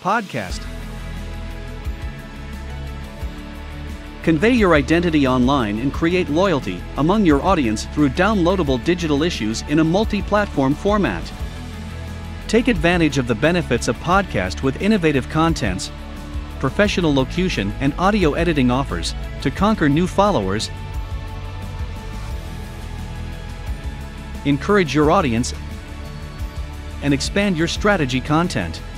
Podcast. Convey your identity online and create loyalty among your audience through downloadable digital issues in a multi-platform format. Take advantage of the benefits of podcast with innovative contents, professional locution and audio editing offers to conquer new followers. Encourage your audience and expand your strategy content.